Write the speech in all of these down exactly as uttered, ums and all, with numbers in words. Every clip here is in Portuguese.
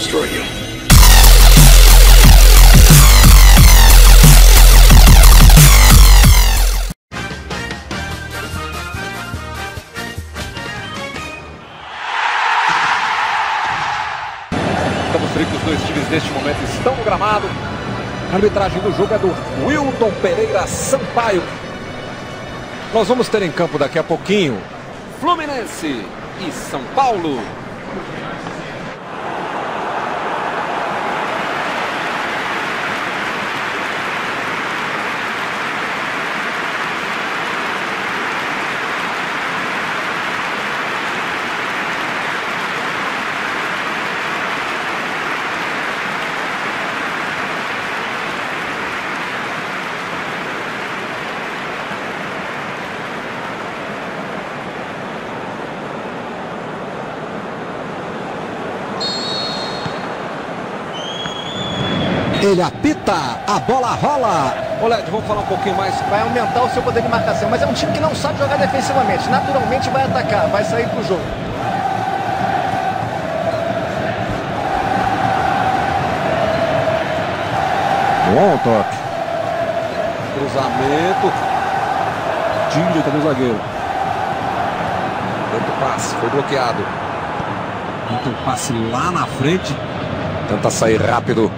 destroy you. Estamos fritos, os dois times neste momento estão no gramado. A arbitragem do jogo é do Wilton Pereira Sampaio. Nós vamos ter em campo daqui a pouquinho Fluminense e São Paulo. Ele apita, a bola rola. Ô Led, vamos falar um pouquinho mais. Vai aumentar o seu poder de marcação, mas é um time que não sabe jogar defensivamente. Naturalmente vai atacar, vai sair pro jogo. Bom toque. Cruzamento. Direita do zagueiro. Tenta o passe, foi bloqueado. Tenta o passe lá na frente. Tenta sair rápido.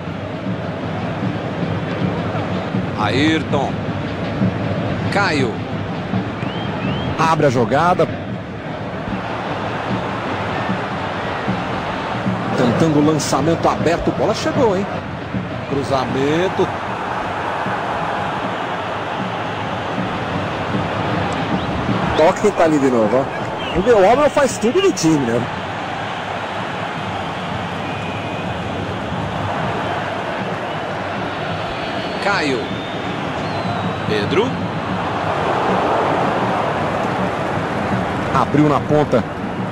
Ayrton. Caio. Abre a jogada. Tentando o lançamento aberto. Bola chegou, hein? Cruzamento. Toque que tá ali de novo, ó. O meu homem faz tudo do time, né? Caio. Pedro. Abriu na ponta.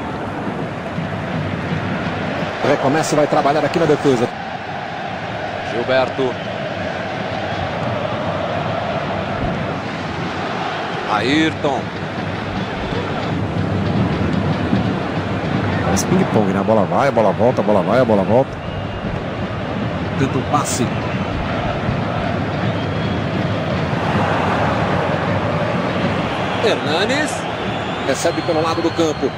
Recomeça e vai trabalhar aqui na defesa. Gilberto. Ayrton. Faz ping-pong, né? A bola vai, a bola volta, a bola vai, a bola volta. Tenta o passe. Hernanes. Recebe pelo lado do campo.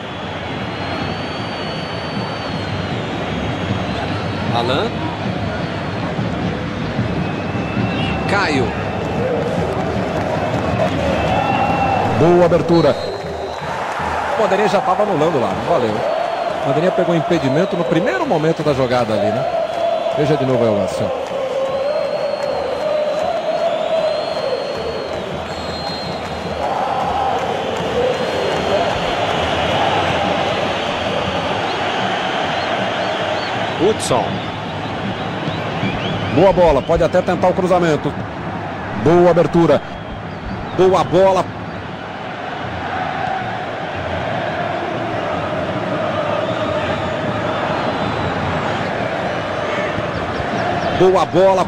Alan. Caio. Boa abertura. O Bandeirinha já estava anulando lá, não valeu. O Bandeirinha pegou impedimento no primeiro momento da jogada ali, né? Veja de novo aí o lance. Hudson. Boa bola, pode até tentar o cruzamento. Boa abertura. Boa bola. Boa bola.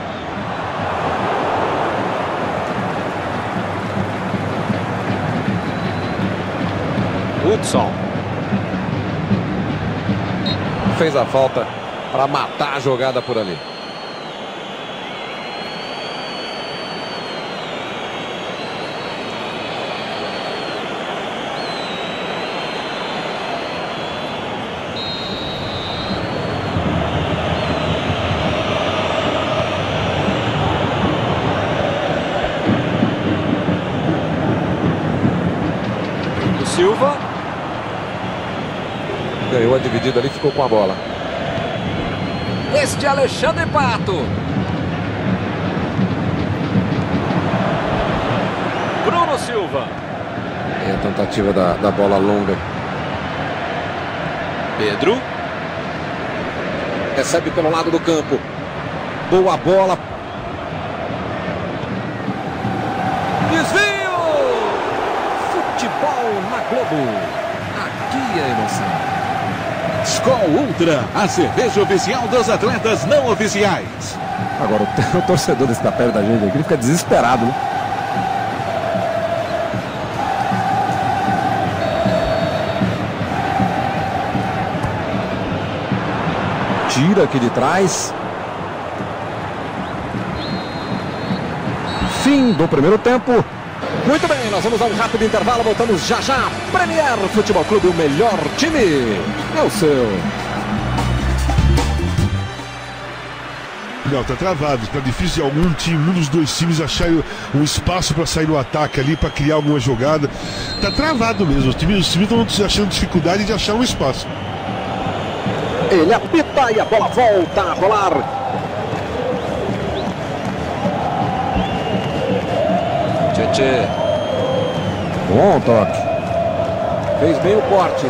Hudson. Fez a falta para matar a jogada por ali. O Silva. Ganhou a dividida ali, ficou com a bola. Este Alexandre Pato. Bruno Silva. É a tentativa da, da bola longa. Pedro. Recebe pelo lado do campo. Boa bola. Desvio! Futebol na Globo. Aqui é a emoção. Skol Ultra, a cerveja oficial dos atletas não oficiais. Agora, o, o torcedor desse da perto da gente aqui, ele fica desesperado, né? Tira aqui de trás. Fim do primeiro tempo. Muito bem, nós vamos a um rápido intervalo, voltamos já já. Premier Futebol Clube, o melhor time é o seu. Não, tá travado, tá difícil de algum time, um dos dois times achar um espaço para sair no ataque ali, para criar alguma jogada. Tá travado mesmo, os times estão achando dificuldade de achar um espaço. Ele apita e a bola volta a rolar. Tchê. Bom toque. Fez bem o corte.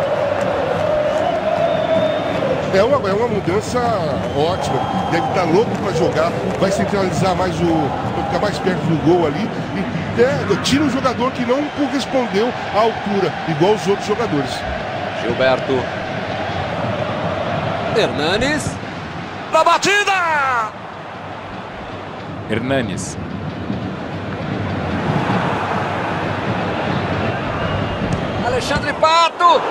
É uma, é uma mudança ótima. Deve estar louco para jogar. Vai centralizar mais o. Vai ficar mais perto do gol ali. E é, tira um jogador que não correspondeu à altura, igual os outros jogadores. Gilberto. Hernanes. Na batida! Hernanes. Alexandre Pato.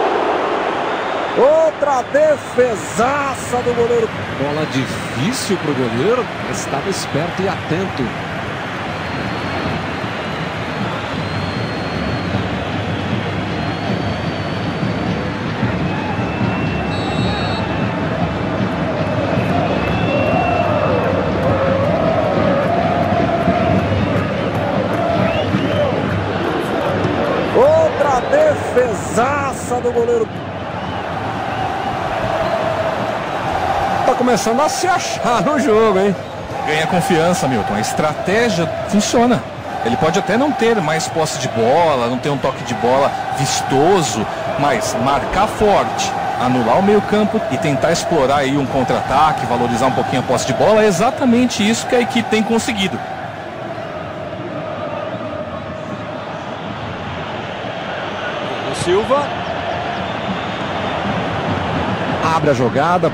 Outra defesaça do goleiro. Bola difícil para o goleiro. Estava esperto e atento. Outra defesaça do goleiro. Tá começando a se achar no jogo, hein? Ganha confiança, Milton. A estratégia funciona. Ele pode até não ter mais posse de bola, não ter um toque de bola vistoso, mas marcar forte, anular o meio-campo e tentar explorar aí um contra-ataque, valorizar um pouquinho a posse de bola, é exatamente isso que a equipe tem conseguido. Silva. Abre a jogada.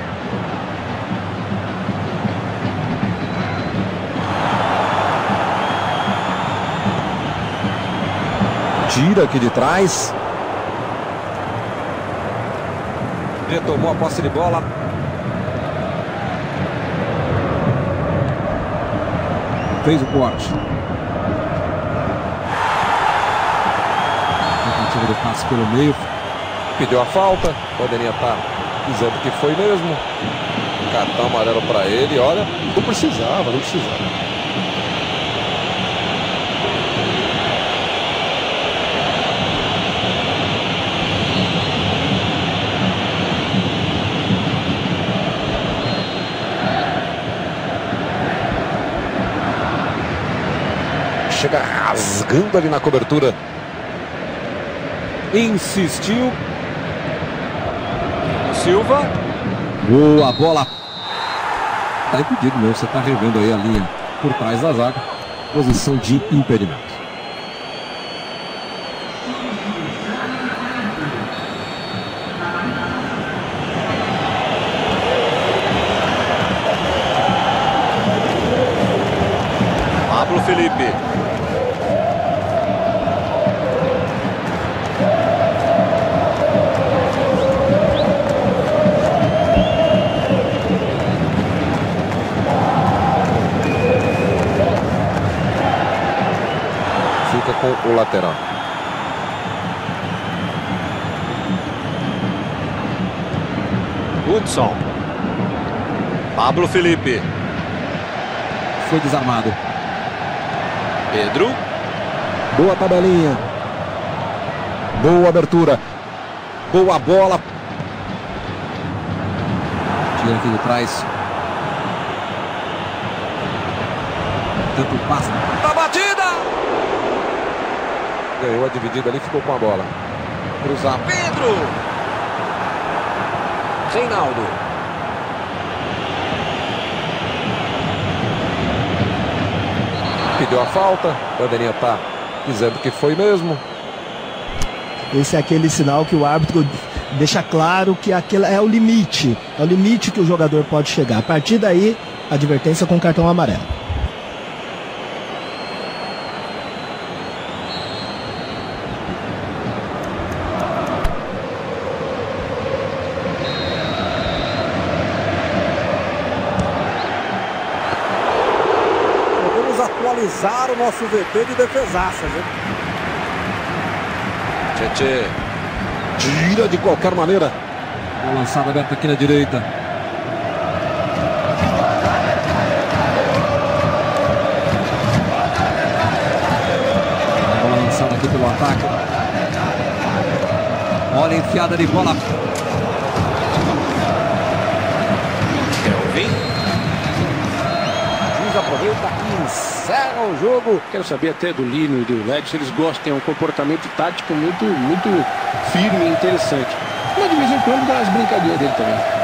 Tira aqui de trás. Retomou a posse de bola. Fez o corte. Tentativa do passe pelo meio. Pediu a falta. Poderia estar dizendo que foi mesmo. Cartão amarelo para ele, olha. Não precisava, não precisava. Chega rasgando ali na cobertura. Insistiu. Silva. Boa bola. Tá impedido mesmo. Você tá revendo aí a linha por trás da zaga. Posição de impedimento. Pablo Felipe. Fica com o lateral. Hudson. Pablo Felipe. Foi desarmado. Pedro. Boa tabelinha. Boa abertura. Boa bola. Tira aqui de trás. Tanto passa. Na batida! Ganhou a dividida ali, ficou com a bola. Cruzar. Pedro! Reinaldo. Pediu a falta. Poderia estar dizendo que foi mesmo. Esse é aquele sinal que o árbitro deixa claro que aquele é o limite. É o limite que o jogador pode chegar. A partir daí, advertência com cartão amarelo. neutralizar o nosso V T de defesaça, viu? Tchê, tira de qualquer maneira. Uma lançada aberta aqui na direita. Bola lançada aqui pelo ataque. Olha a enfiada de bola. Kelvin. Juiz aproveita e encerra o jogo. Quero saber até do Lino e do Led se eles gostam, tem um comportamento tático muito, muito firme e interessante. Mas de vez em quando dá as brincadeiras dele também.